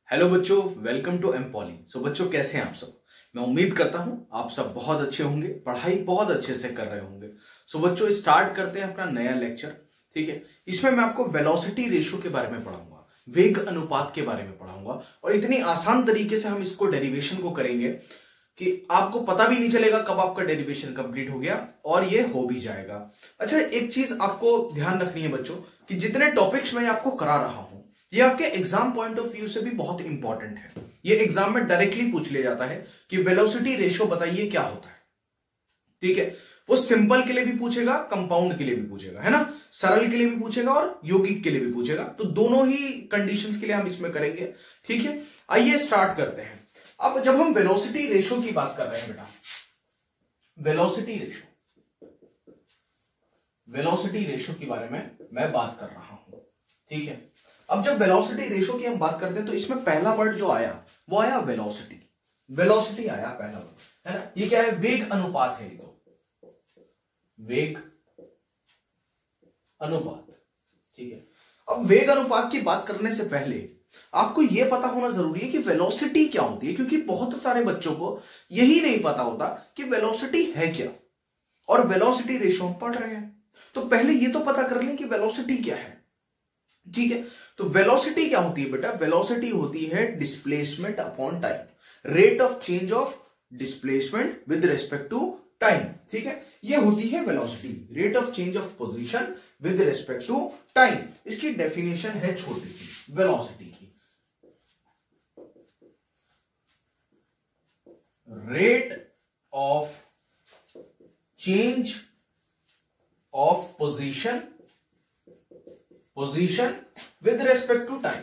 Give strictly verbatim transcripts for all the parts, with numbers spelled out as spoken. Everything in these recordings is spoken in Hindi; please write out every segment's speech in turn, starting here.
हेलो बच्चों, welcome to M Poly. So बच्चों, कैसे हैं आप सब? मैं उम्मीद करता हूं आप सब बहुत अच्छे होंगे, पढ़ाई बहुत अच्छे से कर रहे होंगे। सो बच्चों, स्टार्ट करते हैं अपना नया लेक्चर। ठीक है, इसमें मैं आपको वेलोसिटी रेशियो के बारे में पढ़ाऊंगा, वेग अनुपात के बारे में पढ़ाऊंगा, और इतनी आसान तरीके से हम इसको डेरिवेशन को करेंगे कि आपको पता भी नहीं चलेगा कब आपका डेरिवेशन कंप्लीट हो गया और ये हो भी जाएगा। अच्छा, एक चीज आपको ध्यान रखनी है बच्चों कि जितने टॉपिक्स मैं आपको करा रहा हूं ये आपके एग्जाम पॉइंट ऑफ व्यू से भी बहुत इंपॉर्टेंट है। ये एग्जाम में डायरेक्टली पूछ लिया जाता है कि वेलोसिटी रेशियो बताइए क्या होता है। ठीक है, वो सिंपल के लिए भी पूछेगा, कंपाउंड के लिए भी पूछेगा, है ना, सरल के लिए भी पूछेगा और यौगिक के लिए भी पूछेगा। तो दोनों ही कंडीशंस के लिए हम इसमें करेंगे। ठीक है, आइए स्टार्ट करते हैं। अब जब हम वेलोसिटी रेशियो की बात कर रहे हैं बेटा, वेलोसिटी रेशियो वेलोसिटी रेशियो के बारे में मैं बात कर रहा हूं। ठीक है, अब जब वेलोसिटी रेशियो की हम बात करते हैं तो इसमें पहला वर्ड जो आया वो आया वेलोसिटी। वेलोसिटी आया पहला वर्ड, है ना। ये क्या है? वेग अनुपात है। तो वेग अनुपात। ठीक है, अब वेग अनुपात की बात करने से पहले आपको यह पता होना जरूरी है कि वेलोसिटी क्या होती है, क्योंकि बहुत सारे बच्चों को यही नहीं पता होता कि वेलोसिटी है क्या और वेलोसिटी रेशियो हम पढ़ रहे हैं। तो पहले ये तो पता कर लें कि वेलोसिटी क्या है। ठीक है, तो वेलोसिटी क्या होती है बेटा? वेलोसिटी होती है displacement upon time, rate of change of displacement with respect to time. ठीक है, ये होती है velocity, rate of change of position with respect to time. इसकी डेफिनेशन है छोटी सी वेलोसिटी की, rate of change of position position with respect to time,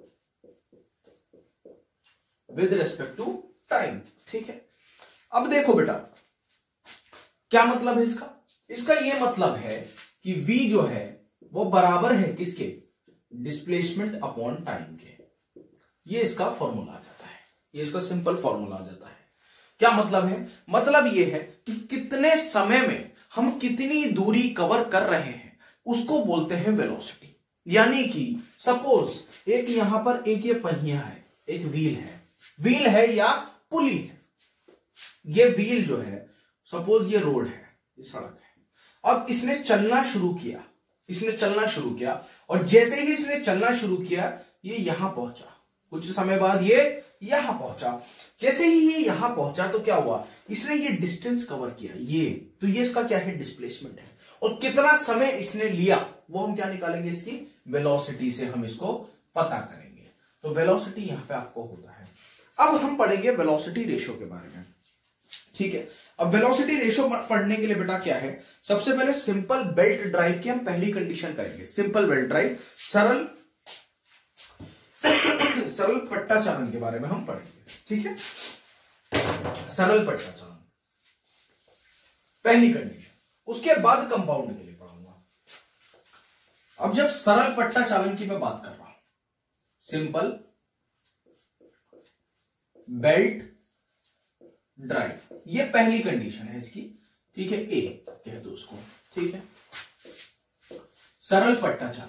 with respect to time. ठीक है, अब देखो बेटा क्या मतलब है इसका। इसका ये मतलब है कि v जो है वो बराबर है किसके? डिस्प्लेसमेंट अपॉन टाइम के। ये इसका फॉर्मूला आ जाता है, ये इसका सिंपल फॉर्मूला आ जाता है। क्या मतलब है? मतलब ये है कि कितने समय में हम कितनी दूरी कवर कर रहे हैं उसको बोलते हैं वेलोसिटी। यानी कि सपोज एक यहां पर एक ये पहिया है, एक व्हील है, व्हील है या पुली है। ये व्हील जो है, सपोज ये रोड है, ये सड़क है। अब इसने चलना शुरू किया, इसने चलना शुरू किया और जैसे ही इसने चलना शुरू किया ये यहां पहुंचा, कुछ समय बाद ये यहां पहुंचा। जैसे ही ये यहां पहुंचा तो क्या हुआ? इसने ये डिस्टेंस कवर किया, ये तो ये इसका क्या है? डिस्प्लेसमेंट है। और कितना समय इसने लिया वो हम क्या निकालेंगे? इसकी वेलोसिटी से हम इसको पता करेंगे। तो वेलोसिटी यहां पे आपको होता है। अब हम पढ़ेंगे वेलोसिटी रेशियो के बारे में। ठीक है, अब वेलोसिटी रेशियो पढ़ने के लिए बेटा क्या है? सबसे पहले सिंपल बेल्ट ड्राइव की हम पहली कंडीशन करेंगे। सिंपल बेल्ट ड्राइव, सरल सरल पट्टा चालन के बारे में हम पढ़ेंगे। ठीक है, सरल पट्टा चालन पहली कंडीशन, उसके बाद कंपाउंड के लिए पढ़ूंगा। अब जब सरल पट्टा चालन की मैं बात कर रहा हूं, सिंपल बेल्ट ड्राइव, ये पहली कंडीशन है इसकी। ठीक है, ए कह दो उसको। ठीक है, सरल पट्टा चालन,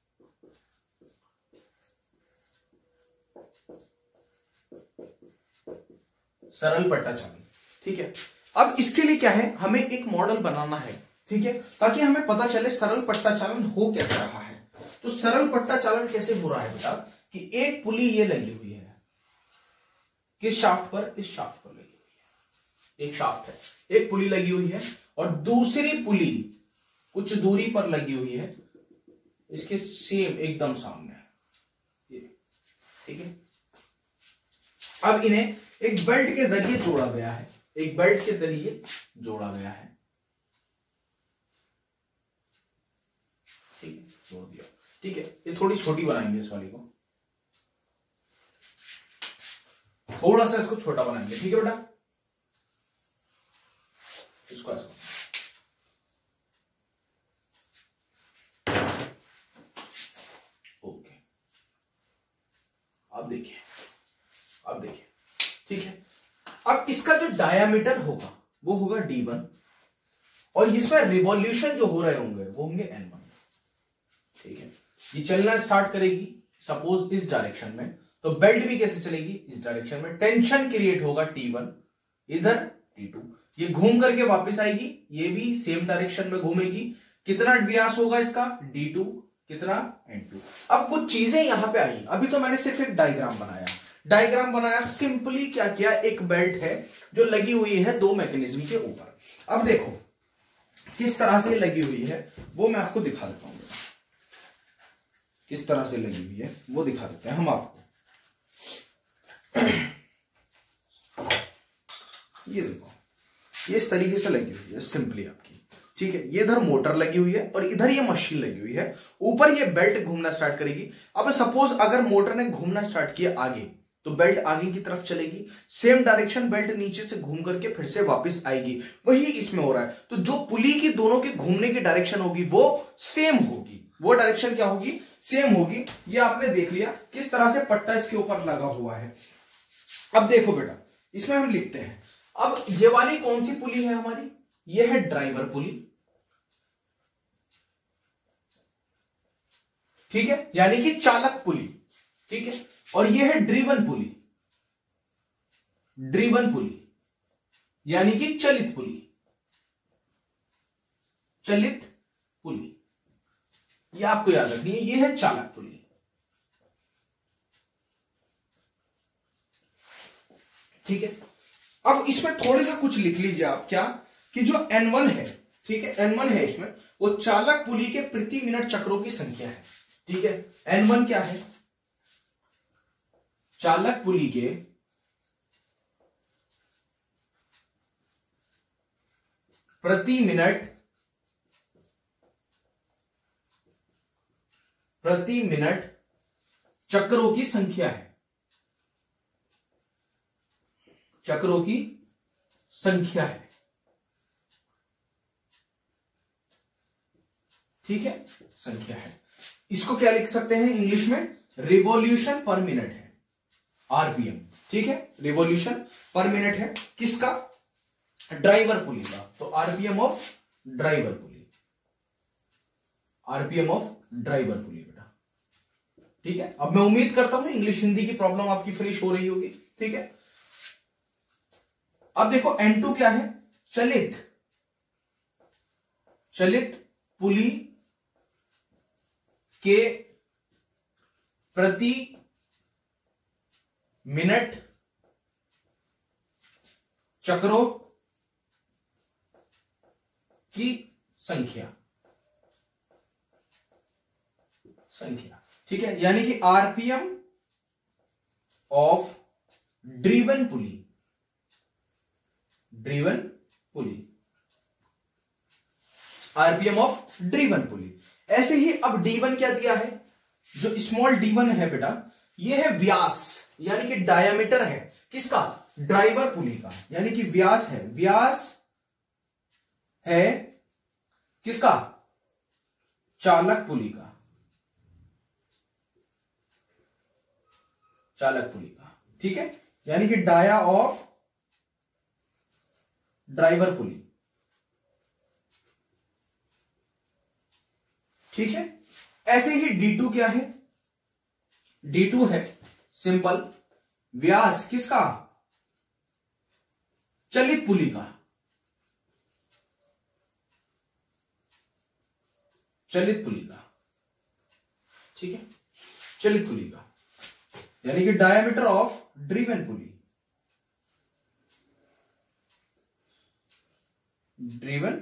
सरल पट्टा चालन। ठीक है, अब इसके लिए क्या है? हमें एक मॉडल बनाना है। ठीक है, ताकि हमें पता चले सरल पट्टा चालन हो कैसे रहा है। तो सरल पट्टा चालन कैसे हो रहा है बेटा कि एक पुली ये लगी हुई है, किस शाफ्ट पर? इस शाफ्ट पर लगी हुई है। एक शाफ्ट है, एक पुली लगी हुई है और दूसरी पुली कुछ दूरी पर लगी हुई है, इसके सेम एकदम सामने। ठीक है, अब इन्हें एक बेल्ट के जरिए जोड़ा गया है, एक बेल्ट के जरिए जोड़ा गया है। ठीक है, जोड़ दिया। ठीक है, ये थोड़ी छोटी बनाएंगे इस वाली को, थोड़ा सा इसको छोटा बनाएंगे। ठीक है बेटा, इसको ऐसा। ओके, अब देखिए, अब देखिए। ठीक है, अब इसका जो डायामीटर होगा वो होगा डी वन और इसमें रिवॉल्यूशन जो हो रहे होंगे वो होंगे एन वन। ठीक है, ये चलना स्टार्ट करेगी सपोज इस डायरेक्शन में, तो बेल्ट भी कैसे चलेगी, इस डायरेक्शन में। टेंशन क्रिएट होगा टी वन, इधर टी टू, ये घूम करके वापस आएगी, ये भी सेम डायरेक्शन में घूमेगी। कितना व्यास होगा इसका, डी टू, कितना, एन टू। अब कुछ चीजें यहां पे आई, अभी तो मैंने सिर्फ एक डायग्राम बनाया, डायग्राम बनाया सिंपली क्या किया, एक बेल्ट है जो लगी हुई है दो मैकेनिज्म के ऊपर। अब देखो किस तरह से लगी हुई है वो मैं आपको दिखा देता हूं, किस तरह से लगी हुई है वो दिखा देते हैं हम आपको। ये देखो, ये इस तरीके से लगी हुई है सिंपली आपकी, ठीक है। ये इधर मोटर लगी हुई है और इधर ये मशीन लगी हुई है, ऊपर ये बेल्ट घूमना स्टार्ट करेगी। अब सपोज अगर मोटर ने घूमना स्टार्ट किया आगे, तो बेल्ट आगे की तरफ चलेगी, सेम डायरेक्शन बेल्ट नीचे से घूम करके फिर से वापस आएगी। वही इसमें हो रहा है। तो जो पुली की दोनों के घूमने की डायरेक्शन होगी वो सेम होगी, वो डायरेक्शन क्या होगी, सेम होगी। ये आपने देख लिया किस तरह से पट्टा इसके ऊपर लगा हुआ है। अब देखो बेटा, इसमें हम लिखते हैं, अब ये वाली कौन सी पुली है हमारी, ये है ड्राइवर पुली, ठीक है, यानी कि चालक पुली, ठीक है। और ये है ड्रिवन पुली, ड्रिवन पुली यानी कि चलित पुली, चलित पुली, ये आपको याद रखनी है। ये है चालक पुली, ठीक है। अब इसमें थोड़े सा कुछ लिख लीजिए आप, क्या कि जो एन वन है, ठीक है, एन वन है इसमें, वो चालक पुली के प्रति मिनट चक्रों की संख्या है, ठीक है। एन वन क्या है, चालक पुली के प्रति मिनट प्रति मिनट चक्रों की संख्या है, चक्रों की संख्या है, ठीक है, संख्या है। इसको क्या लिख सकते हैं इंग्लिश में, रिवॉल्यूशन पर मिनट है, आरपीएम, ठीक है, रिवॉल्यूशन पर मिनट है, किसका, ड्राइवर पुली का। तो RPM of driver pulley, RPM of driver pulley बेटा, ठीक है। अब मैं उम्मीद करता हूं इंग्लिश हिंदी की प्रॉब्लम आपकी फिनिश हो रही होगी, ठीक है। अब देखो एन टू क्या है, चलित, चलित पुली के प्रति मिनट चक्रों की संख्या, संख्या, ठीक है, यानी कि RPM of driven pulley, driven pulley, RPM of driven pulley. ऐसे ही अब डी वन क्या दिया है, जो स्मॉल डी वन है बेटा, ये है व्यास, यानी कि डायामीटर है, किसका, ड्राइवर पुली का, यानी कि व्यास है, व्यास है किसका, चालक पुली का, चालक पुली का, ठीक है, यानी कि डाया ऑफ ड्राइवर पुली, ठीक है। ऐसे ही डी टू क्या है, डी टू है सिंपल व्यास किसका, चलित पुली का, चलित पुली का, ठीक है, चलित पुली का, यानी कि diameter of driven pulley, driven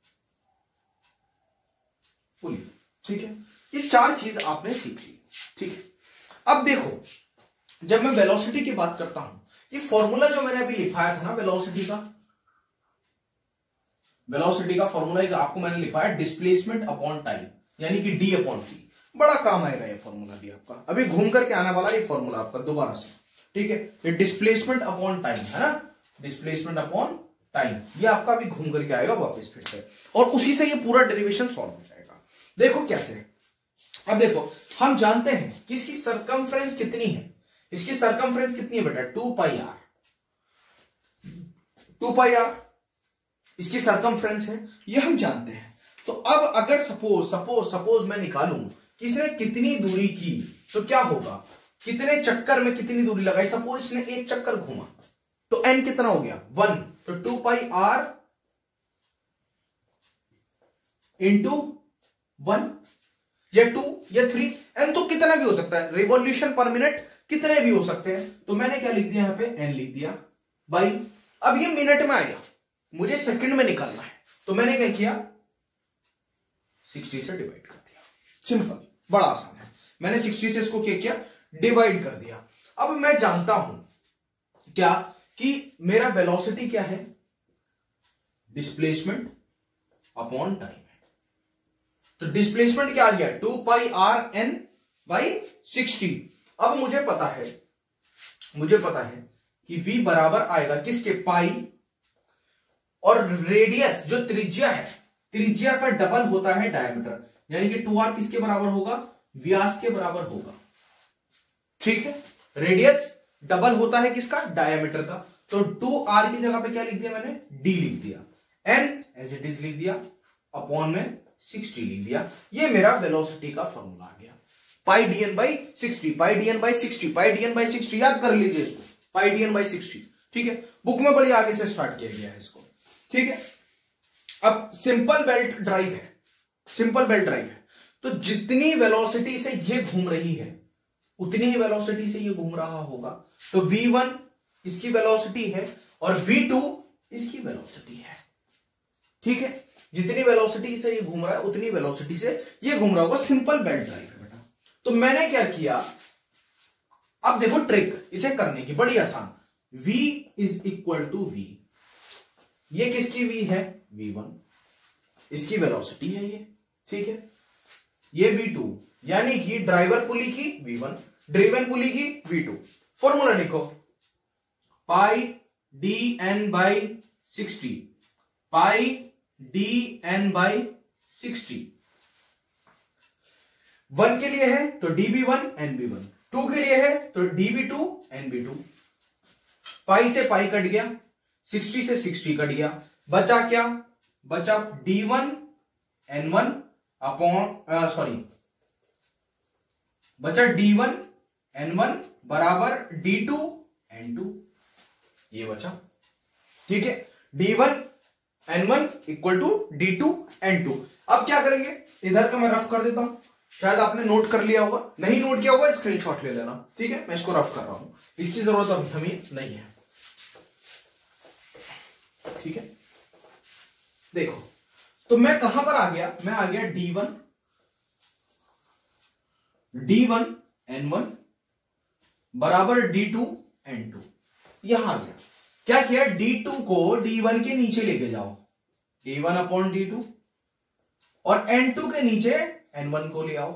pulley, ठीक है। ये चार चीज आपने सीख ली, ठीक है। अब देखो जब मैं वेलोसिटी की बात करता हूं, ये फॉर्मूला जो मैंने अभी लिखाया था ना वेलोसिटी का, वेलोसिटी का फॉर्मूला एक आपको मैंने लिखा है डिस्प्लेसमेंट अपॉन टाइम, यानी कि डी अपॉन टी, बड़ा काम आएगा ये फॉर्मूला भी आपका, अभी घूम करके आने वाला ये फॉर्मूला आपका दोबारा से, ठीक है। ये डिस्प्लेसमेंट अपॉन टाइम है ना, डिस्प्लेसमेंट अपॉन टाइम, ये आपका अभी घूम करके आएगा वापस फिर से, और उसी से ये पूरा डेरिवेशन सॉल्व हो जाएगा। देखो कैसे, अब देखो हम जानते हैं कि इसकी सरकमफ्रेंस कितनी है, इसकी सरकमफ्रेंस कितनी है बेटा, two pi r, two pi r इसकी सरकमफ्रेंस है, ये हम जानते हैं। तो अब अगर सपोज सपोज सपोज मैं निकालूं कि इसने कितनी दूरी की, तो क्या होगा, कितने चक्कर में कितनी दूरी लगाई। सपोज इसने एक चक्कर घूमा तो एन कितना हो गया वन, तो two pi r into one या टू या थ्री, एन तो कितना भी हो सकता है, रिवॉल्यूशन पर मिनट कितने भी हो सकते हैं। तो मैंने क्या लिख दिया यहां पे, एन लिख दिया बाई, अब ये मिनट में आया, मुझे सेकंड में निकालना है, तो मैंने क्या किया साठ से डिवाइड कर दिया। सिंपल, बड़ा आसान है। मैंने साठ से इसको क्या किया, डिवाइड कर दिया। अब मैं जानता हूं क्या कि मेरा वेलोसिटी क्या है, डिस्प्लेसमेंट अपॉन टाइम है। तो डिस्प्लेसमेंट क्या आ गया, two pi r N by sixty. अब मुझे पता है, मुझे पता है कि v बराबर आएगा किसके, पाई, और रेडियस जो त्रिज्या है, त्रिज्या का डबल होता है डायमीटर, यानी कि टू आर किसके बराबर होगा, व्यास के बराबर होगा। ठीक है, रेडियस डबल होता है किसका, डायमीटर का। तो टू आर की जगह पे क्या लिख दिया मैंने, d लिख दिया, n एज इट इज लिख दिया, अपॉन में सिक्सटी लिख दिया। ये मेरा वेलोसिटी का फॉर्मूला आ गया, pi D N by sixty, pi D N by sixty, pi D N by sixty, याद कर लीजिए इसको, pi D N by sixty. ठीक है, बुक में बड़ी आगे से स्टार्ट किया गया है इसको। ठीक है, अब सिंपल बेल्ट ड्राइव है, सिंपल बेल्ट ड्राइव है, तो जितनी वेलोसिटी से ये घूम रही है उतनी ही वेलोसिटी से ये घूम रहा होगा। तो वी वन इसकी वेलोसिटी है और वी टू इसकी वेलोसिटी है। ठीक है, जितनी वेलोसिटी से ये घूम रहा है उतनी वेलोसिटी से ये घूम रहा होगा। सिंपल बेल्ट ड्राइव है बेटा। तो मैंने क्या किया, अब देखो ट्रिक इसे करने की बड़ी आसान, v is equal to v, ये किसकी v है, वी वन, इसकी वेलोसिटी है ये। ठीक है, ये वी टू, यानी कि ड्राइवर पुली की वी वन, ड्रिवन पुली की वी टू। फॉर्मूला लिखो, pi D N by sixty, pi D N by sixty. One के लिए है तो D B one N B one, two के लिए है तो D B two N B two. Pi से पाई कट गया, सिक्सटी से सिक्सटी कट गया, बचा क्या, बचा D one N one upon sorry बचा डी वन एन वन बराबर डी टू एन टू, ये बचा। ठीक है, D one N one equal to D two N two. अब क्या करेंगे, इधर का मैं रफ कर देता हूं, शायद आपने नोट कर लिया होगा, नहीं नोट किया होगा स्क्रीनशॉट ले लेना। ठीक है, मैं इसको रफ कर रहा हूं, इसकी जरूरत अभी हमें नहीं है। ठीक है, देखो तो मैं कहां पर आ गया, मैं आ गया D one, D one N one बराबर डी टू एन टू, यहां आ गया। क्या किया, डी टू को डी वन के नीचे लेके जाओ, D one upon D two, और एन टू के नीचे एन वन को ले आओ।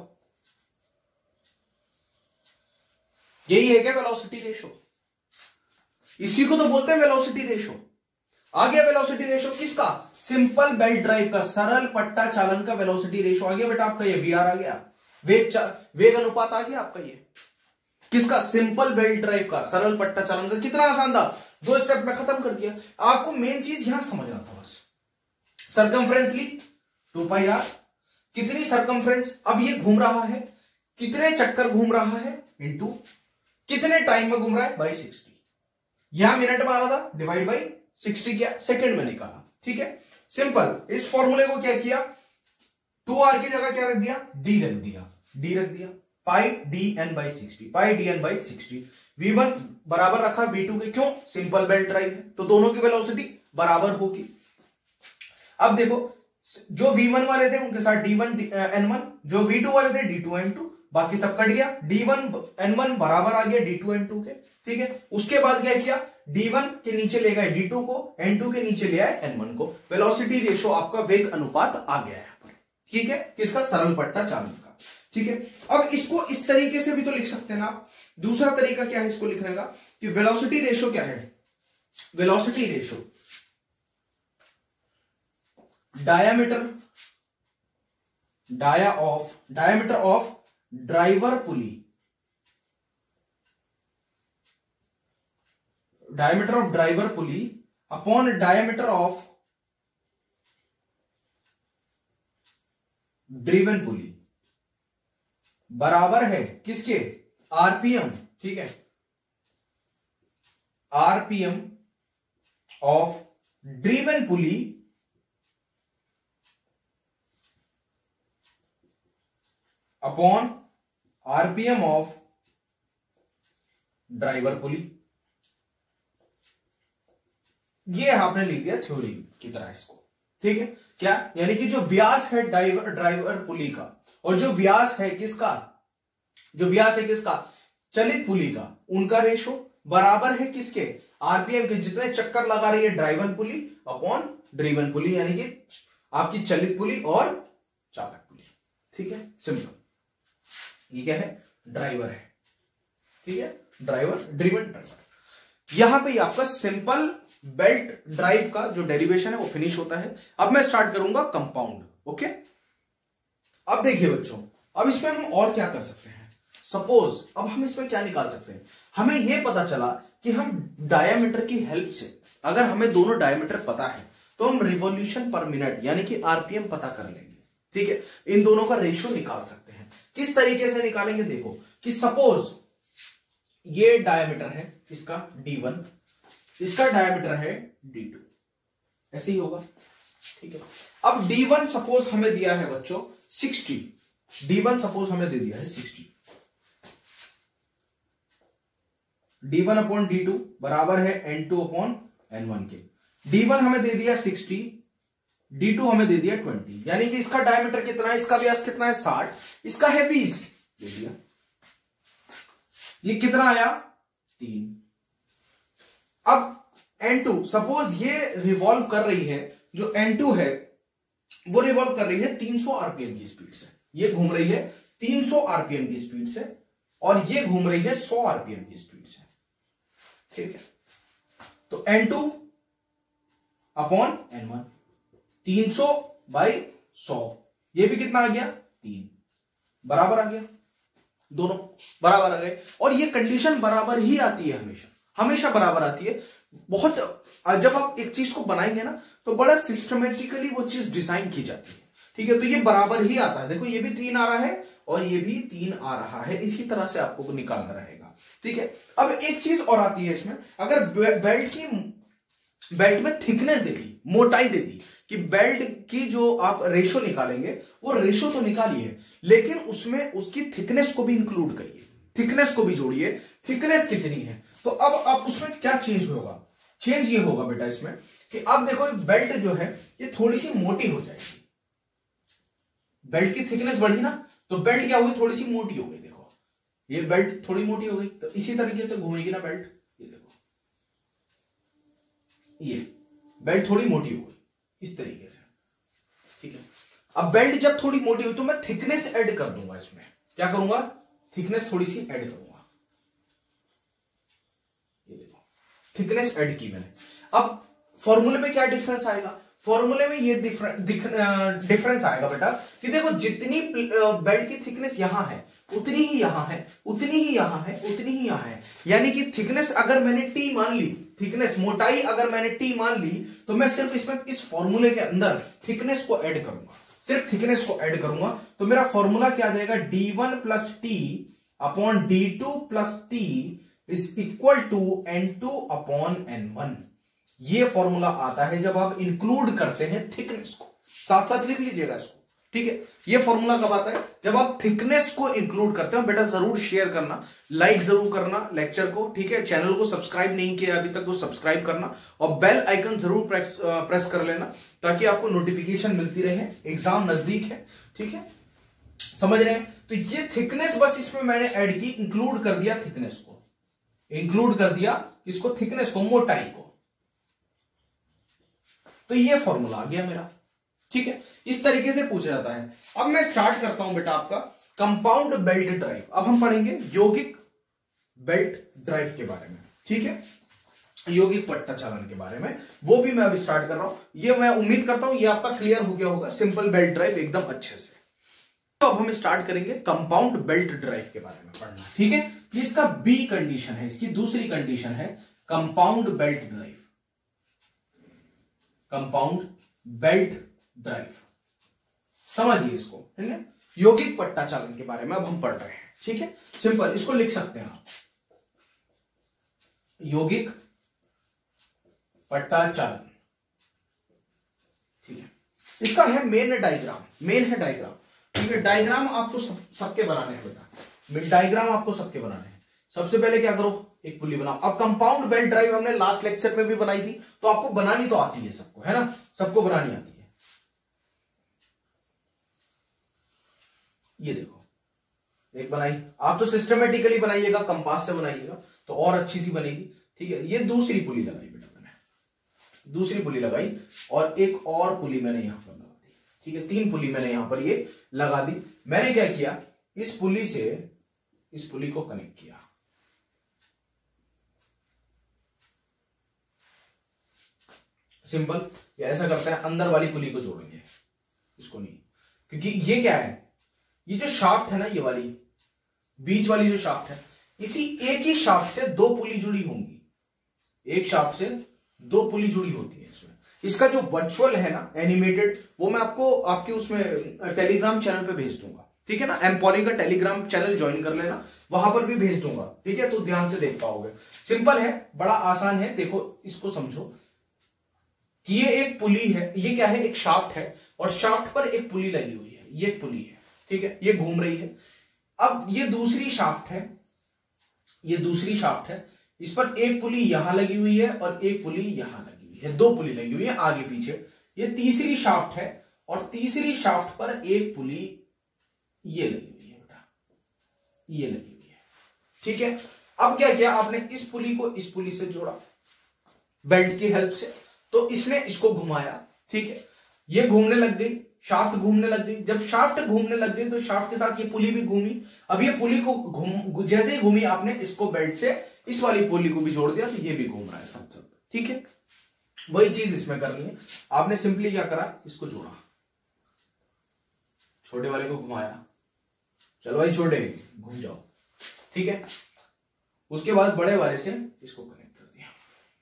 यही है क्या वेलोसिटी रेशो, इसी को तो बोलते हैं वेलोसिटी रेशो। आ गया वेलोसिटी रेशो किसका, सिंपल बेल्ट ड्राइव का, सरल पट्टा चालन का वेलोसिटी रेशो आ गया बेटा आपका, ये वी आर आ गया, वेग वेग अनुपात आ गया आपका, ये किसका, सिंपल बेल्ट ड्राइव का, सरल पट्टा चालन का। कितना आसान था, दो स्टेप में खत्म कर दिया। आपको मेन चीज यहां समझना था बस, सरकमफ्रेंस ली टू पाई आर, कितनी सरकमफ्रेंस, अब ये घूम रहा है, कितने चक्कर घूम रहा है, इनटू कितने टाइम में घूम रहा है, बाई सिक्सटी। यहां मिनट में आ रहा था, डिवाइड बाई सिक्सटी किया, सेकंड में निकाला। ठीक है, सिंपल। इस फॉर्मूले को क्या किया, टू आर की जगह क्या रख दिया, डी रख दिया, डी रख दिया, pi D N by sixty, pi D N by sixty. V one बराबर रखा वी टू के, क्यों, सिंपल बेल्ट ड्राइव है तो दोनों की वेलोसिटी बराबर होगी। अब देखो, जो वी वन वाले थे उनके साथ डी वन एन वन, जो वी टू वाले थे डी टू एन टू, बाकी सब कट गया, डी वन एन वन बराबर आ गया डी टू एन टू के। ठीक है, उसके बाद क्या किया, डी वन के नीचे ले गए डी टू को, एन टू के नीचे ले आए एन वन को। वेलोसिटी रेशो आपका वेग अनुपात आ गया है। ठीक है, किसका, सरल पट्टा चालन का। ठीक है, अब इसको इस तरीके से भी तो लिख सकते हैं ना आप। दूसरा तरीका क्या है इसको लिखने का, कि वेलोसिटी रेशो क्या है, velocity ratio diameter, dia of diameter of driver pulley, diameter of driver pulley upon diameter of driven pulley बराबर है किसके, आरपीएम, ठीक है, RPM of driven pulley upon RPM of driver pulley. ये आपने लिख दिया थ्योरी की तरह इसको, ठीक है। क्या, यानी कि जो व्यास है ड्राइवर ड्राइवर पुली का और जो व्यास है किसका, जो व्यास है किसका, चलित पुली का, उनका रेशो बराबर है किसके, आरपीएम के, जितने चक्कर लगा रही है driven pulley upon driven pulley, यानी कि आपकी चलित पुली और चालक पुली, ठीक है, सिंपल। ये क्या है, ड्राइवर है, ठीक है, ड्राइवर, ड्रिवन ड्राइवर। यहां पे आपका सिंपल बेल्ट ड्राइव का जो डेरिवेशन है वो फिनिश होता है। अब मैं स्टार्ट करूंगा कंपाउंड, ओके। अब देखिए बच्चों, अब इसमें हम और क्या कर सकते हैं, सपोज अब हम इसमें क्या निकाल सकते हैं, हमें यह पता चला कि हम डायामीटर की हेल्प से, अगर हमें दोनों डायामीटर पता है तो हम रिवॉल्यूशन पर मिनट यानी कि आरपीएम पता कर लेंगे, ठीक है। इन दोनों का रेशियो निकाल सकते हैं। किस तरीके से निकालेंगे, देखो कि सपोज ये डायामीटर है इसका डी वन, इसका डायमीटर है डी टू, ऐसे ही होगा, ठीक है। अब डी वन सपोज हमें दिया है बच्चों साठ, डी वन सपोज हमें दे दिया है साठ, D one upon D two बराबर है N two upon N one के। डी वन हमें दे दिया साठ, डी टू हमें दे दिया बीस, यानी कि इसका डायमीटर कितना है, इसका व्यास कितना है साठ, इसका है बीस, दे दिया। ये कितना आया, तीन। अब एन टू सपोज ये रिवॉल्व कर रही है, जो एन टू है वो रिवॉल्व कर रही है तीन सौ आरपीएम की स्पीड से, ये घूम रही है तीन सौ आरपीएम की स्पीड से और ये घूम रही है सौ आरपीएम की स्पीड से, ठीक है। तो N two upon N one, तीन सौ बाई सौ, ये भी कितना आ गया, तीन, बराबर आ गया, दोनों बराबर आ गए। और ये कंडीशन बराबर ही आती है, हमेशा हमेशा बराबर आती है। बहुत, जब आप एक चीज को बनाएंगे ना तो बड़ा सिस्टमेटिकली वो चीज डिजाइन की जाती है, ठीक है। तो ये बराबर ही आता है, देखो ये भी तीन आ रहा है और ये भी तीन आ रहा है, इसी तरह से आपको निकालना रहेगा, ठीक है। अब एक चीज और आती है इसमें, अगर बेल्ट की, बेल्ट में थिकनेस दे दी, मोटाई दे दी, कि बेल्ट की जो आप रेशो निकालेंगे वो रेशो तो निकालिए, लेकिन उसमें उसकी थिकनेस को भी इंक्लूड करिए, थिकनेस को भी जोड़िए, थिकनेस कितनी है। तो अब अब उसमें क्या चेंज होगा, चेंज ये होगा बेटा इसमें कि अब देखो बेल्ट जो है ये थोड़ी सी मोटी हो जाएगी, बेल्ट की थिकनेस बढ़ी ना तो बेल्ट क्या होगी, थोड़ी सी मोटी हो गई। देखो ये बेल्ट थोड़ी मोटी हो गई तो इसी तरीके से घूमेगी ना बेल्ट, ये देखो ये बेल्ट थोड़ी मोटी हो गई इस तरीके से, ठीक है। अब बेल्ट जब थोड़ी मोटी हुई तो मैं थिकनेस ऐड कर दूंगा इसमें, क्या करूंगा, थिकनेस थोड़ी सी ऐड करूंगा, ये देखो थिकनेस ऐड की मैंने। अब फॉर्मूले में क्या डिफरेंस आएगा, फॉर्मूले में ये डिफरेंस आएगा बेटा कि देखो जितनी बेल्ट की थिकनेस यहां है उतनी ही यहां है, उतनी ही यहां है, उतनी ही यहां है, यानी कि थिकनेस अगर मैंने टी मान ली, थिकनेस मोटाई अगर मैंने टी मान ली तो मैं सिर्फ इसमें इस फॉर्मूले के अंदर थिकनेस को ऐड करूंगा, सिर्फ थिकनेस को ऐड करूंगा। तो मेरा फॉर्मूला क्या आ जाएगा, D one plus T upon D two plus T is equal to N two upon N one. ये फॉर्मूला आता है जब आप इंक्लूड करते हैं थिकनेस को, साथ साथ लिख लीजिएगा इसको, ठीक है। ये फॉर्मूला कब आता है, जब आप थिकनेस को इंक्लूड करते हो। बेटा जरूर शेयर करना, लाइक जरूर करना लेक्चर को, ठीक है। चैनल को सब्सक्राइब नहीं किया अभी तक तो सब्सक्राइब करना और बेल आइकन जरूर प्रेस प्रेस कर लेना ताकि आपको नोटिफिकेशन मिलती रहे। एग्जाम नजदीक है, ठीक है, समझ रहे हैं। तो ये थिकनेस बस इसमें मैंने ऐड की, इंक्लूड कर दिया थिकनेस को, इंक्लूड कर दिया इसको, थिकनेस को, मोटाई को। तो ये फॉर्मूला आ गया मेरा, ठीक है। इस तरीके से पूछा जाता है। अब मैं स्टार्ट करता हूं बेटा आपका कंपाउंड बेल्ट ड्राइव। अब हम पढ़ेंगे यौगिक बेल्ट ड्राइव के बारे में, ठीक है, यौगिक पट्टा चालन के बारे में, वो भी मैं अभी स्टार्ट कर रहा हूं। ये मैं उम्मीद करता हूं ये आपका क्लियर हो गया होगा, सिंपल बेल्ट ड्राइव एकदम अच्छे से। तो अब हम स्टार्ट करेंगे कंपाउंड बेल्ट ड्राइव के बारे में पढ़ना, ठीक है। इसका बी कंडीशन है, इसकी दूसरी कंडीशन है compound belt drive, compound belt drive, समझिए इसको, है ना। यौगिक पट्टा चालन के बारे में अब हम पढ़ रहे हैं, ठीक है, सिंपल, इसको लिख सकते हैं आप यौगिक पट्टाचालन। ठीक है, इसका है मेन डायग्राम, मेन है डायग्राम। ठीक है, डायग्राम आपको सब, सबके बनाने हैं बेटा, डायग्राम आपको सबके बनाने हैं। सबसे पहले क्या करो, एक पुली बनाओ। अब कंपाउंड बेल्ट ड्राइव हमने लास्ट लेक्चर में भी बनाई थी, तो आपको बनानी तो आती है सबको, है ना, सबको बनानी आती है। ये देखो एक बनाई, आप तो सिस्टमेटिकली बनाइएगा, कंपास से बनाइएगा तो और अच्छी सी बनेगी। ठीक है, ये दूसरी पुली लगाई बेटा मैंने, दूसरी पुली लगाई और एक और पुली मैंने यहां पर लगा दी। ठीक है, तीन पुली मैंने यहां पर ये लगा दी। मैंने क्या किया, इस पुली से इस पुली को कनेक्ट किया। सिंपल, या ऐसा करते हैं अंदर वाली पुली को जोड़ेंगे, इसको नहीं, क्योंकि ये क्या है, ये जो शाफ्ट है ना, ये वाली बीच वाली जो शाफ्ट है, इसी एक ही शाफ्ट से दो पुली जुड़ी होंगी, एक शाफ्ट से दो पुली जुड़ी होती है इसमें। इसका जो वर्चुअल है ना एनिमेटेड, वो मैं आपको आपके उसमें टेलीग्राम चैनल पे भेज दूंगा। ठीक है ना, एम पॉली का टेलीग्राम चैनल ज्वाइन कर लेना, वहां पर भी भेज दूंगा। ठीक है, तो ध्यान से देख पाओगे। सिंपल है, बड़ा आसान है। देखो इसको समझो कि ये एक पुली है, ये क्या है, एक शाफ्ट है और शाफ्ट पर एक पुली लगी हुई है, ये एक पुली है। ठीक है, ये घूम रही है। अब ये दूसरी शाफ्ट है, ये दूसरी शाफ्ट है, इस पर एक पुली यहां लगी हुई है और एक पुली यहां लगी हुई है, दो पुली लगी हुई है आगे पीछे। ये तीसरी शाफ्ट है और तीसरी शाफ्ट पर एक पुली ये लगी हुई है बेटा, ये लगी हुई है। ठीक है, अब क्या किया आपने, इस पुली को इस पुली से जोड़ा बेल्ट की हेल्प से, तो इसने इसको घुमाया। ठीक है, ये घूमने लग गई, शाफ्ट घूमने लग गई। जब शाफ्ट घूमने लग गई तो शाफ्ट के साथ ये पुली भी घूमी। अब ये पुली को घूम जैसे ही घूमी आपने इसको बेल्ट से इस वाली पुली को भी जोड़ दिया, तो ये भी घूम रहा है साथ साथ। ठीक है, वही चीज इसमें करनी है। आपने सिंपली क्या करा, इसको जोड़ा, छोटे वाले को घुमाया, चलो भाई छोटे घूम जाओ। ठीक है, उसके बाद बड़े वाले से इसको कनेक्ट कर दिया।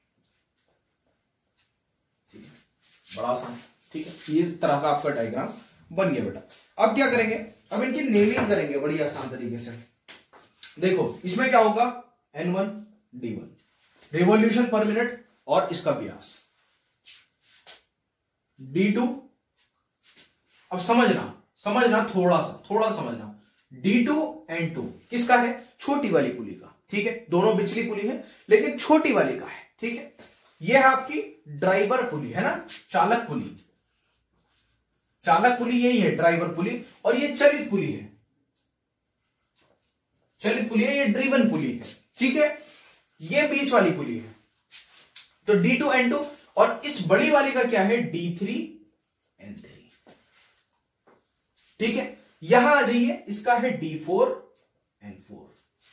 ठीक है, बड़ा आसान। ठीक है, ये इस तरह का आपका डायग्राम बन गया बेटा। अब क्या करेंगे, अब इनकी नेमिंग करेंगे बड़ी आसान तरीके से। देखो इसमें क्या होगा, N one D one revolution per minute और इसका व्यास डी टू। अब समझना समझना थोड़ा सा थोड़ा समझना, डी टू एन टू किसका है, छोटी वाली पुली का। ठीक है, दोनों बिचली पुली है लेकिन छोटी वाली का है। ठीक है, यह है आपकी ड्राइवर पुली, है ना, चालक पुली। चालक पुली यही है, ड्राइवर पुली। और ये चलित पुली है, चलित पुली है, ये ड्रिवन पुली है। ठीक है, ये बीच वाली पुली है, तो डी टू एन टू। और इस बड़ी वाली का क्या है, डी थ्री एन थ्री। ठीक है, यहां आ जाइए, इसका है D four N four.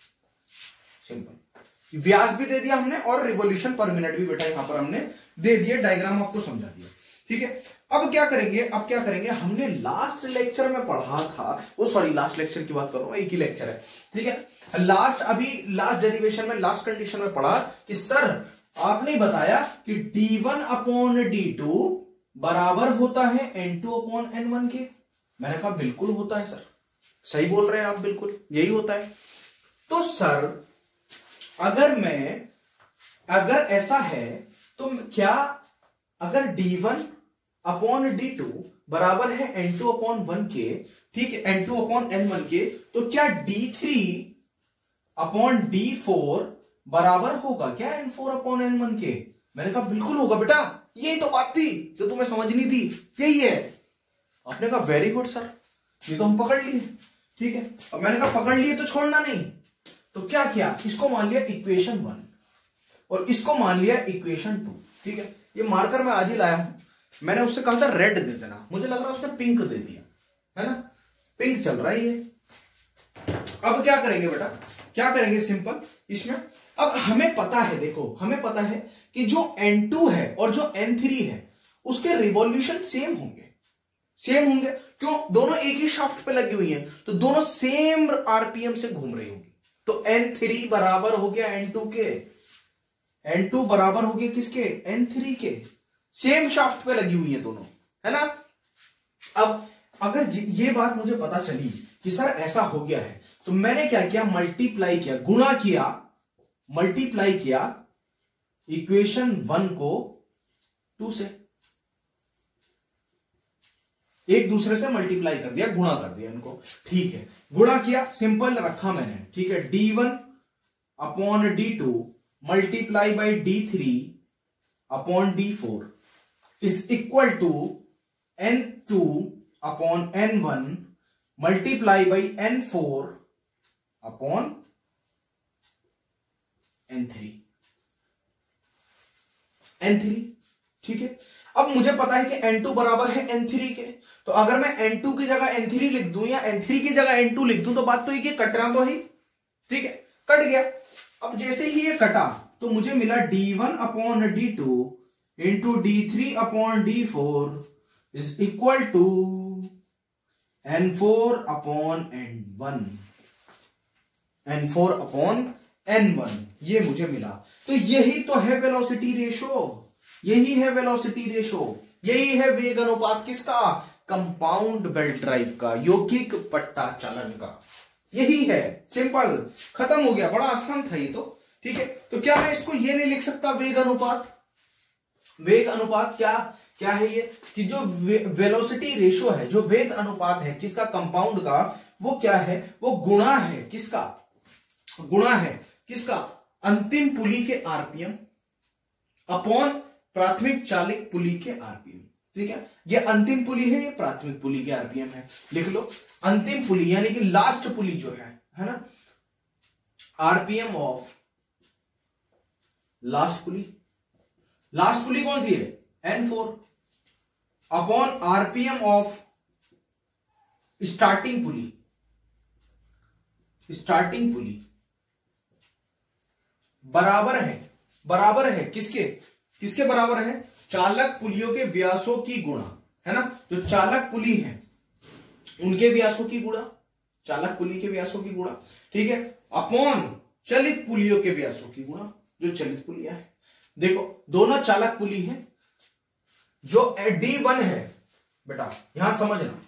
Simple, व्यास भी दे दिया हमने और रिवॉल्यूशन पर मिनट भी बेटा यहां पर हमने दे दिया, डायग्राम आपको समझा दिया। ठीक है, अब क्या करेंगे, अब क्या करेंगे, हमने लास्ट लेक्चर में पढ़ा था, वो सॉरी लास्ट लेक्चर की बात कर रहा हूं, एक ही लेक्चर है। ठीक है, लास्ट अभी लास्ट डेरिवेशन में लास्ट कंडीशन में पढ़ा कि सर आपने बताया कि D one upon D two बराबर होता है N two upon N one के। मैंने कहा बिल्कुल होता है सर, सही बोल रहे हैं आप, बिल्कुल यही होता है। तो सर अगर मैं अगर ऐसा है तो क्या, अगर D one upon D two बराबर है एन टू अपॉन वन के, ठीक है, N two upon N one के, तो क्या D three upon D four बराबर होगा क्या N four upon N one के? मैंने कहा बिल्कुल होगा बेटा, यही तो बात थी जो तुम्हें समझनी थी, यही है। आपने कहा वेरी गुड सर, ये तो हम पकड़ लिए। ठीक है, अब मैंने कहा पकड़ लिए तो छोड़ना नहीं, तो क्या किया, इसको मान लिया इक्वेशन वन और इसको मान लिया इक्वेशन टू। ठीक है, ये मार्कर मैं आज ही लाया हूं, मैंने उससे कहा था रेड दे देना, मुझे लग रहा है उसने पिंक दे दिया, है ना, पिंक चल रहा है ये। अब क्या करेंगे बेटा, क्या करेंगे, सिंपल, इसमें अब हमें पता है, देखो हमें पता है कि जो एन टू है और जो एन थ्री है उसके रिवॉल्यूशन सेम होंगे, सेम होंगे। क्यों, दोनों एक ही शाफ्ट पे लगी हुई हैं, तो दोनों सेम आरपीएम से घूम रही होंगी। तो एन थ्री बराबर हो गया एन टू के, एन टू बराबर हो गया किसके, एन थ्री के, सेम शाफ्ट पे लगी हुई है दोनों, है ना। अब अगर ये बात मुझे पता चली कि सर ऐसा हो गया है, तो मैंने क्या किया, मल्टीप्लाई किया, गुणा किया, मल्टीप्लाई किया इक्वेशन वन को टू से, एक दूसरे से मल्टीप्लाई कर दिया, गुणा कर दिया इनको, ठीक है। गुणा किया, सिंपल रखा मैंने, ठीक है। D one upon D two multiply by D three upon D four is equal to N two upon N one multiply by N four upon N three, N three, ठीक है। अब मुझे पता है कि एन टू बराबर है एन थ्री के, तो अगर मैं एन टू की जगह एन थ्री लिख दूं या एन थ्री की जगह एन टू लिख दूं तो बात तो ये कटना तो है, ठीक है, कट गया। अब जैसे ही ये कटा तो मुझे मिला D one upon D two into D three upon D four is equal to N four upon N one, N four upon N one, ये मुझे मिला। तो यही तो है वेलोसिटी रेशो, यही है वेलोसिटी रेशो, यही है वेग अनुपात किसका, कंपाउंड बेल्ट ड्राइव का, यौगिक पट्टा चलन का, यही है। सिंपल, खत्म हो गया, बड़ा आसान था ये तो, ठीक है। तो क्या मैं इसको ये नहीं लिख सकता वेग अनुपात, वेग अनुपात क्या क्या है ये, कि जो वे, वेलोसिटी रेशो है, जो वेग अनुपात है किसका, कंपाउंड का, वो क्या है, वो गुणा है किसका, गुणा है किसका, अंतिम पुली के आरपीएम अपॉन प्राथमिक चालित पुली के आरपीएम, ठीक है। ये अंतिम पुली है, ये प्राथमिक पुली के आरपीएम है, लिख लो। अंतिम पुली यानी कि लास्ट पुली जो है है ना, RPM of last pulley, last pulley कौन सी है, N four upon RPM of starting pulley, starting pulley बराबर है, बराबर है किसके, किसके बराबर है, चालक पुलियों के व्यासों की गुणा, है ना। जो चालक पुली है उनके व्यासों की गुणा, चालक पुली के व्यासों की गुणा, ठीक है, अपॉन चलित पुलियों के व्यासों की गुणा, जो चलित पुलियां है। देखो दोनों चालक पुली हैं, जो डी वन है बेटा, यहां समझना,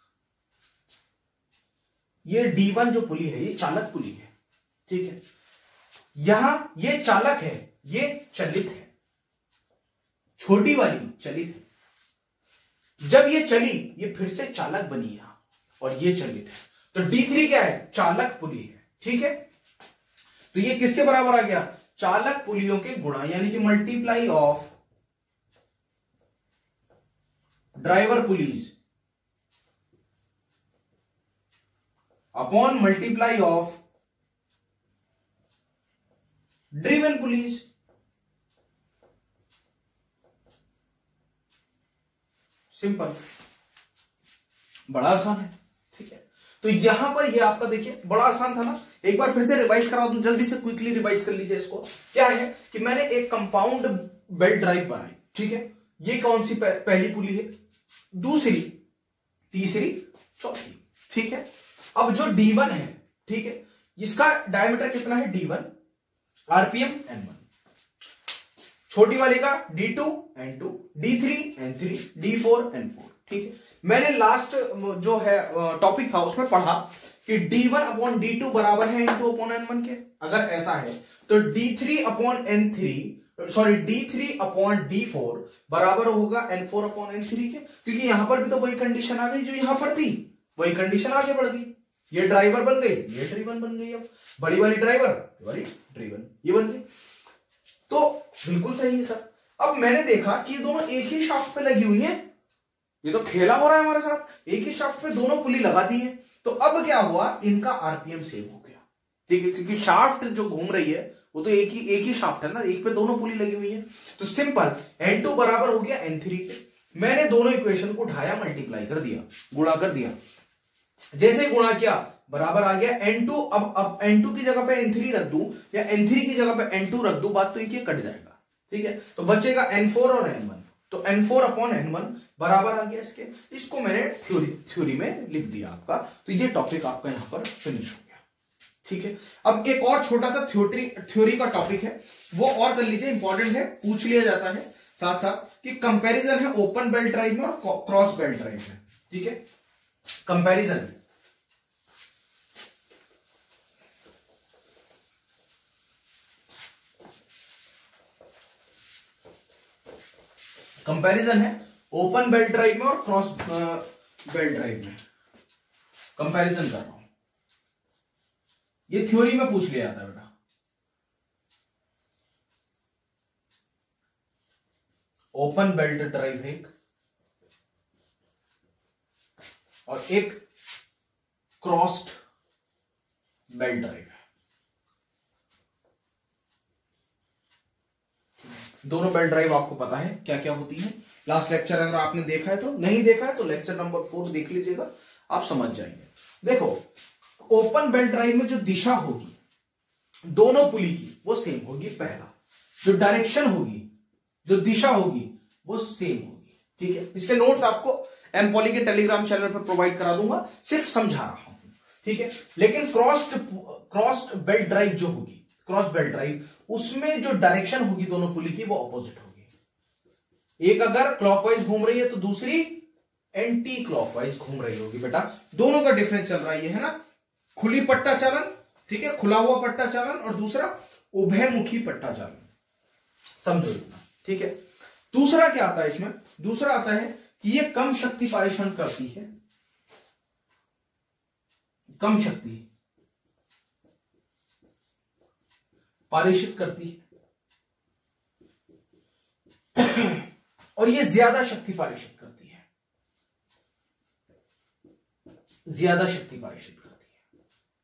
ये डी वन जो पुली है ये चालक पुली है, ठीक है। यहां ये चालक है, ये चलित है, छोटी वाली चलित है। जब ये चली ये फिर से चालक बनी यहां, और ये चलित है, तो डी थ्री क्या है, चालक पुली है, ठीक है। तो ये किसके बराबर आ गया, चालक पुलियों के गुणा, यानी कि multiply of driver pulleys upon multiply of driven pulleys. Simple, बड़ा आसान है, ठीक है। तो यहां पर ये आपका देखिए बड़ा आसान था ना, एक बार फिर से रिवाइज करा दूं, जल्दी से क्विकली रिवाइज कर लीजिए इसको। क्या है कि मैंने एक कंपाउंड बेल्ट ड्राइव बनाई, ठीक है। ये कौन सी पहली पुली है, दूसरी, तीसरी, चौथी, ठीक है। अब जो डी वन है, ठीक है, इसका डायमीटर कितना है, D one, RPM N one, छोटी वाली का D two N two, D three N three, D four N four, ठीक है। मैंने लास्ट जो है टॉपिक था उसमें पढ़ा कि D one upon D two बराबर है N two upon N one के। अगर ऐसा है तो D three upon N three sorry D three upon D four बराबर होगा N four upon N three के, क्योंकि यहां पर भी तो वही कंडीशन आ गई जो यहां पर थी, वही कंडीशन आगे बढ़ गई। ये ड्राइवर बन गई, ये ड्रिवन बन गई, अब बड़ी वाली ड्राइवर, बड़ी ड्रिवन, ये बन गई। तो बिल्कुल सही है सर। अब मैंने देखा कि ये दोनों एक ही शाफ्ट पे लगी हुई है, ये तो खेला हो रहा है हमारे साथ, एक ही शाफ्ट पे दोनों पुली लगा दी है। तो अब क्या हुआ, इनका आरपीएम सेव हो गया, ठीक है, क्योंकि शाफ्ट जो घूम रही है वो तो एक ही एक ही शाफ्ट है ना, एक पे दोनों पुली लगी हुई है। तो सिंपल एन टू बराबर हो गया एन थ्री के। मैंने दोनों इक्वेशन को उठाया, मल्टीप्लाई कर दिया, गुणा कर दिया। जैसे गुणा किया बराबर आ गया एन टू। अब अब एन टू की जगह पे एन थ्री रख दूं या एन थ्री की जगह पे एन टू रख दूं, बात तो एक ही कट जाएगा, ठीक है। तो बचेगा एन फोर और एन वन, तो N four upon N one बराबर आ गया इसके। इसको मैंने थ्योरी थ्योरी में लिख दिया आपका। तो ये टॉपिक आपका यहां पर फिनिश हो गया, ठीक है। अब एक और छोटा सा थ्योरी थ्योरी का टॉपिक है, वो और कर लीजिए, इंपॉर्टेंट है, पूछ लिया जाता है साथ साथ, कि कंपैरिजन है ओपन बेल्ट ड्राइव में और क्रॉस बेल्ट ड्राइव में, ठीक है। कंपैरिजन कंपैरिजन है ओपन बेल्ट ड्राइव में और क्रॉस बेल्ट ड्राइव में कंपैरिजन कर रहा हूं। ये थ्योरी में पूछ लिया था बेटा। ओपन बेल्ट ड्राइव है एक और एक क्रॉस्ड बेल्ट ड्राइव है। दोनों बेल्ट ड्राइव आपको पता है क्या क्या होती है। लास्ट लेक्चर अगर आपने देखा है तो, नहीं देखा है तो लेक्चर नंबर फोर देख लीजिएगा, आप समझ जाएंगे। देखो ओपन बेल्ट ड्राइव में जो दिशा होगी दोनों पुली की वो सेम होगी। पहला जो डायरेक्शन होगी, जो दिशा होगी वो सेम होगी। ठीक है, इसके नोट्स आपको एम पॉली के टेलीग्राम चैनल पर प्रोवाइड करा दूंगा, सिर्फ समझा रहा हूं। ठीक है, लेकिन क्रॉस्ड क्रॉस्ड बेल्ट ड्राइव जो होगी, क्रॉस बेल्ट ड्राइव, उसमें जो डायरेक्शन होगी दोनों पुली की वो ऑपोजिट होगी। एक अगर क्लॉकवाइज घूम रही है तो दूसरी एंटी क्लॉकवाइज घूम रही होगी। बेटा दोनों का डिफरेंस चल रहा है, ये है ना खुली पट्टा चालन, ठीक है, खुला हुआ पट्टा चालन, और दूसरा उभयमुखी पट्टा चालन। समझो इतना। ठीक है, दूसरा क्या आता है इसमें? दूसरा आता है कि ये कम शक्ति पारेषण करती है, कम शक्ति पारेषित करती है और ये ज्यादा शक्ति पारेषित करती है, ज्यादा शक्ति पारेषित करती है,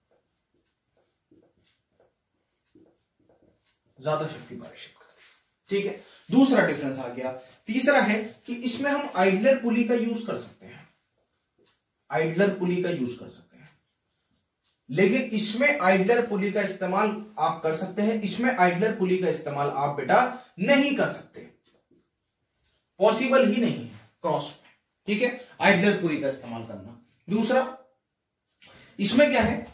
ज्यादा शक्ति पारेषित करती है। ठीक है, दूसरा डिफरेंस आ गया। तीसरा है कि इसमें हम आइडलर पुली का यूज कर सकते हैं, आइडलर पुली का यूज कर सकते हैं, लेकिन इसमें आइडलर पुली का इस्तेमाल आप कर सकते हैं, इसमें आइडलर पुली का इस्तेमाल आप बेटा नहीं कर सकते, पॉसिबल ही नहीं है क्रॉस में। ठीक है, आइडलर पुली का इस्तेमाल करना। दूसरा इसमें क्या है,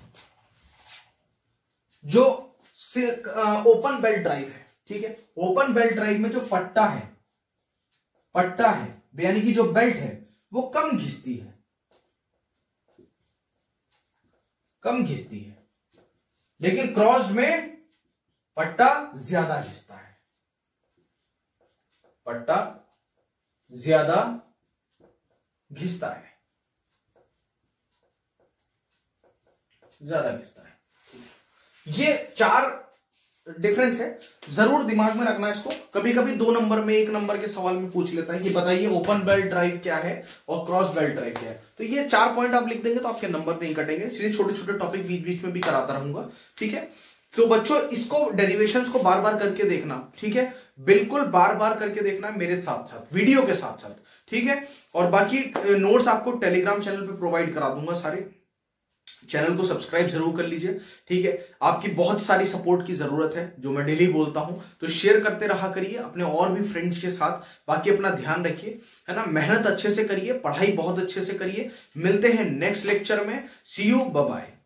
जो ओपन बेल्ट ड्राइव है, ठीक है, ओपन बेल्ट ड्राइव में जो पट्टा है, पट्टा है यानी कि जो बेल्ट है वो कम घिसती है, कम घिसती है, लेकिन क्रॉस्ड में पट्टा ज्यादा घिसता है, पट्टा ज्यादा घिसता है, ज्यादा घिसता है। ये चार डिफरेंस है, जरूर दिमाग में रखना इसको। कभी कभी दो नंबर में, एक नंबर के सवाल में पूछ लेता है कि बताइए ओपन बेल्ट ड्राइव क्या है और क्रॉस बेल्ट ड्राइव क्या है। तो ये चार पॉइंट आप लिख देंगे तो आपके नंबर नहीं कटेंगे, इसलिए छोटे छोटे टॉपिक बीच बीच में भी कराता रहूंगा। ठीक है, तो बच्चों इसको डेरिवेशंस को बार बार करके देखना। ठीक है, बिल्कुल बार बार करके देखना है मेरे साथ साथ, वीडियो के साथ साथ। ठीक है, और बाकी नोट्स आपको टेलीग्राम चैनल पे प्रोवाइड करा दूंगा सारे। चैनल को सब्सक्राइब जरूर कर लीजिए। ठीक है, आपकी बहुत सारी सपोर्ट की जरूरत है, जो मैं डेली बोलता हूं, तो शेयर करते रहा करिए अपने और भी फ्रेंड्स के साथ। बाकी अपना ध्यान रखिए, है ना, मेहनत अच्छे से करिए, पढ़ाई बहुत अच्छे से करिए। मिलते हैं नेक्स्ट लेक्चर में। See you, bye bye.